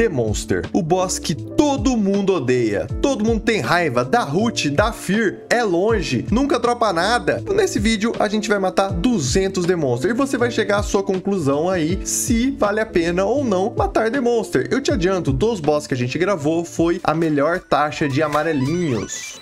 The Monster, o boss que todo mundo odeia, todo mundo tem raiva, dá root, dá fear, é longe, nunca dropa nada. Nesse vídeo a gente vai matar 200 The Monster e você vai chegar à sua conclusão aí se vale a pena ou não matar The Monster. Eu te adianto, dos boss que a gente gravou foi a melhor taxa de amarelinhos.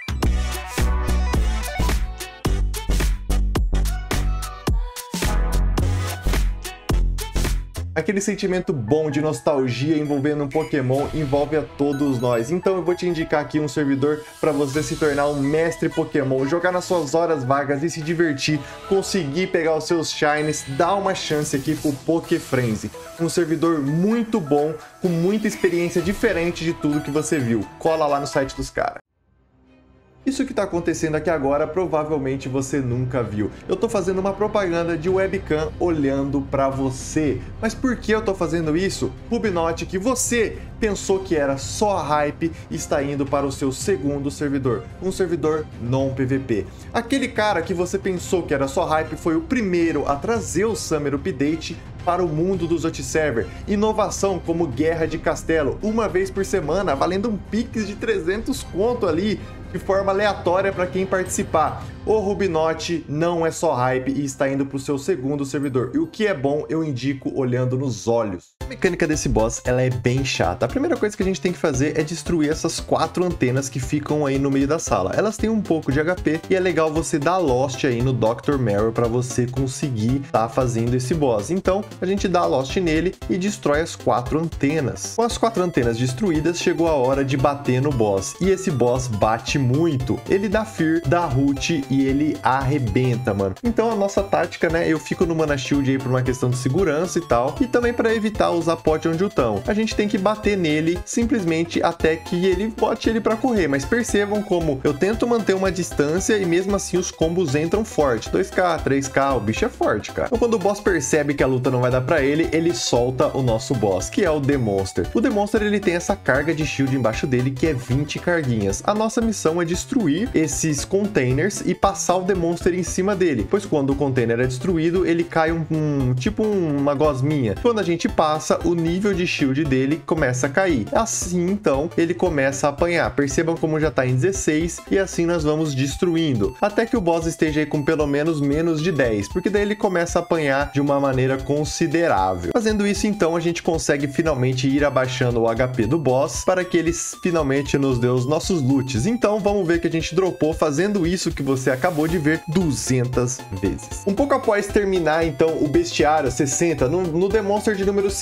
Aquele sentimento bom de nostalgia envolvendo um Pokémon envolve a todos nós. Então eu vou te indicar aqui um servidor para você se tornar um mestre Pokémon, jogar nas suas horas vagas e se divertir, conseguir pegar os seus Shines, dar uma chance aqui pro PokéFrenzy. Um servidor muito bom, com muita experiência diferente de tudo que você viu. Cola lá no site dos caras. Isso que está acontecendo aqui agora, provavelmente você nunca viu. Eu tô fazendo uma propaganda de webcam olhando para você. Mas por que eu tô fazendo isso? Rubinote, que você pensou que era só hype e está indo para o seu segundo servidor. Um servidor non-PVP. Aquele cara que você pensou que era só hype foi o primeiro a trazer o Summer Update para o mundo dos OutServer. Inovação como Guerra de Castelo, uma vez por semana, valendo um Pix de 300 conto ali, de forma aleatória para quem participar. O Rubinote não é só hype e está indo para o seu segundo servidor. E o que é bom, eu indico olhando nos olhos. A mecânica desse boss, ela é bem chata. A primeira coisa que a gente tem que fazer é destruir essas 4 antenas que ficam aí no meio da sala. Elas têm um pouco de HP e é legal você dar Lost aí no Dr. Meryl para você conseguir estar fazendo esse boss. Então, a gente dá Lost nele e destrói as 4 antenas. Com as 4 antenas destruídas, chegou a hora de bater no boss. E esse boss bate muito. Ele dá Fear, dá Root e ele arrebenta, mano. Então a nossa tática, né, eu fico no Mana Shield aí por uma questão de segurança e tal, e também para evitar usar pote onde utão. A gente tem que bater nele simplesmente até que ele bote ele para correr, mas percebam como eu tento manter uma distância e mesmo assim os combos entram forte. 2k, 3k, o bicho é forte, cara. Então quando o boss percebe que a luta não vai dar para ele, ele solta o nosso boss, que é o The Monster. O The Monster, ele tem essa carga de shield embaixo dele que é 20 carguinhas. A nossa missão é destruir esses containers e passar o The Monster em cima dele, pois quando o container é destruído, ele cai tipo uma gosminha. Quando a gente passa, o nível de shield dele começa a cair. Assim, então, ele começa a apanhar. Percebam como já tá em 16 e assim nós vamos destruindo, até que o boss esteja aí com pelo menos de 10, porque daí ele começa a apanhar de uma maneira considerável. Fazendo isso, então, a gente consegue finalmente ir abaixando o HP do boss para que ele finalmente nos dê os nossos loots. Então, vamos ver que a gente dropou fazendo isso que você acabou de ver 200 vezes. Um pouco após terminar, então, o bestiário 60, no The Monster de número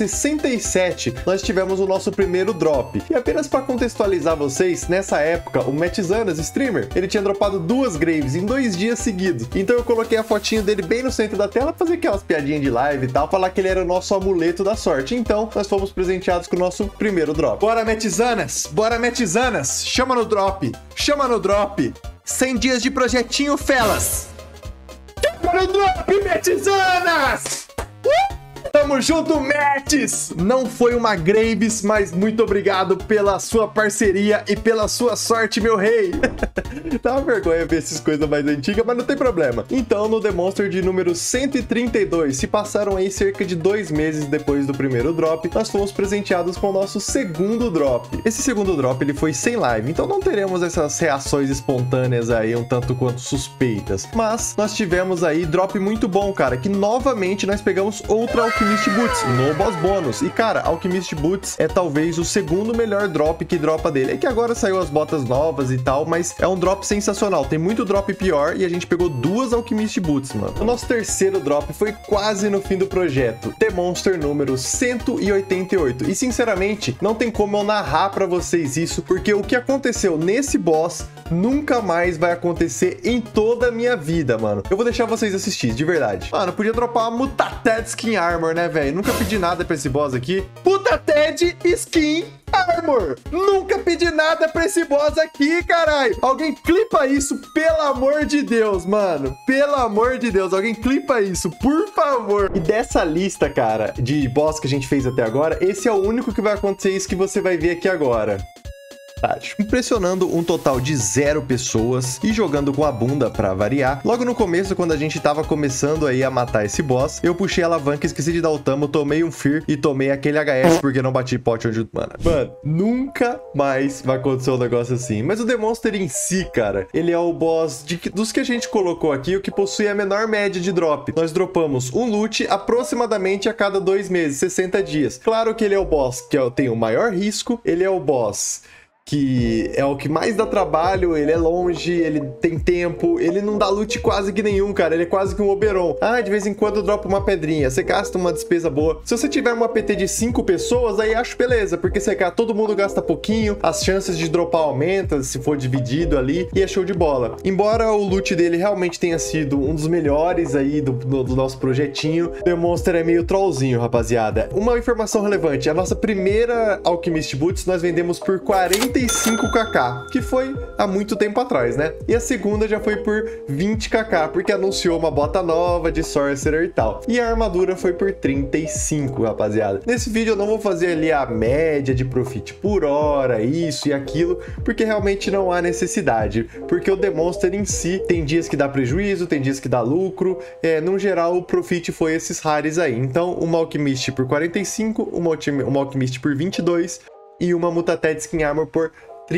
67, nós tivemos o nosso primeiro drop. E apenas para contextualizar vocês, nessa época, o Matzanas, streamer, ele tinha dropado 2 Graves em 2 dias seguidos. Então eu coloquei a fotinho dele bem no centro da tela, fazer aquelas piadinhas de live e tal, falar que ele era o nosso amuleto da sorte. Então, nós fomos presenteados com o nosso primeiro drop. Bora, Matzanas! Bora, Matzanas! Chama no drop! Chama no drop! 100 dias de projetinho, felas! Chama no drop, Matzanas! Tamo junto, Mets! Não foi uma Graves, mas muito obrigado pela sua parceria e pela sua sorte, meu rei! Dá uma vergonha ver essas coisas mais antigas, mas não tem problema. Então, no The Monster de número 132, se passaram aí cerca de 2 meses depois do primeiro drop, nós fomos presenteados com o nosso segundo drop. Esse segundo drop, ele foi sem live, então não teremos essas reações espontâneas aí, um tanto quanto suspeitas. Mas, nós tivemos aí drop muito bom, cara, que novamente nós pegamos outra Alchemist Boots no boss bônus. E cara, Alchemist Boots é talvez o segundo melhor drop que dropa dele. É que agora saiu as botas novas e tal, mas é um drop sensacional. Tem muito drop pior e a gente pegou 2 Alchemist Boots, mano. O nosso terceiro drop foi quase no fim do projeto. The Monster número 188. E sinceramente, não tem como eu narrar pra vocês isso, porque o que aconteceu nesse boss nunca mais vai acontecer em toda a minha vida, mano. Eu vou deixar vocês assistirem, de verdade. Mano, podia dropar uma Mutated Skin Armor, né, velho? Nunca pedi nada pra esse boss aqui. Mutated Skin Armor! Nunca pedi nada pra esse boss aqui, caralho! Alguém clipa isso, pelo amor de Deus, mano! Pelo amor de Deus, alguém clipa isso, por favor! E dessa lista, cara, de boss que a gente fez até agora, esse é o único que vai acontecer isso que você vai ver aqui agora. estágio. Impressionando um total de 0 pessoas e jogando com a bunda pra variar. Logo no começo, quando a gente tava começando aí a matar esse boss, eu puxei a alavanca, esqueci de dar o tamo, tomei um Fear e tomei aquele HS porque não bati potion de mana. Mano, nunca mais vai acontecer um negócio assim. Mas o The Monster em si, cara, ele é o boss dos que a gente colocou aqui, o que possui a menor média de drop. Nós dropamos um loot aproximadamente a cada 2 meses, 60 dias. Claro que ele é o boss que tem o maior risco, ele é o boss que é o que mais dá trabalho, ele é longe, ele tem tempo, ele não dá loot quase que nenhum, cara, ele é quase que um Oberon. Ah, de vez em quando dropa uma pedrinha, você gasta uma despesa boa. Se você tiver uma PT de 5 pessoas, aí acho beleza, porque todo mundo gasta pouquinho, as chances de dropar aumentam, se for dividido ali, e é show de bola. Embora o loot dele realmente tenha sido um dos melhores aí do nosso projetinho, The Monster é meio trollzinho, rapaziada. Uma informação relevante, a nossa primeira Alchemist Boots nós vendemos por 45kk, que foi há muito tempo atrás, né? E a segunda já foi por 20kk, porque anunciou uma bota nova de Sorcerer e tal. E a armadura foi por 35, rapaziada. Nesse vídeo eu não vou fazer ali a média de profit por hora, isso e aquilo, porque realmente não há necessidade. Porque o The Monster em si tem dias que dá prejuízo, tem dias que dá lucro. No geral, o profit foi esses rares aí. Então, uma Alchemist por 45, uma Alchemist por 22 e uma Mutated Skin Armor por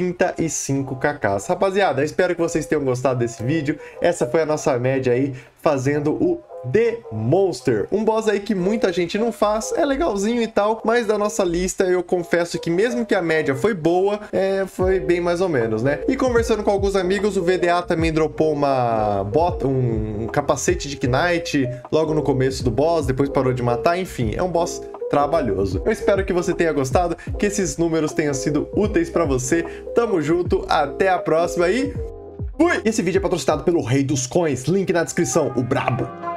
35kk. Rapaziada, espero que vocês tenham gostado desse vídeo. Essa foi a nossa média aí, fazendo o The Monster. Um boss aí que muita gente não faz, é legalzinho e tal, mas da nossa lista eu confesso que mesmo que a média foi boa, foi bem mais ou menos, né? E conversando com alguns amigos, o VDA também dropou uma bota, um capacete de Knight logo no começo do boss, depois parou de matar, enfim, é um boss trabalhoso. Eu espero que você tenha gostado, que esses números tenham sido úteis pra você. Tamo junto, até a próxima e fui! Esse vídeo é patrocinado pelo Rei dos Coins, link na descrição, o brabo.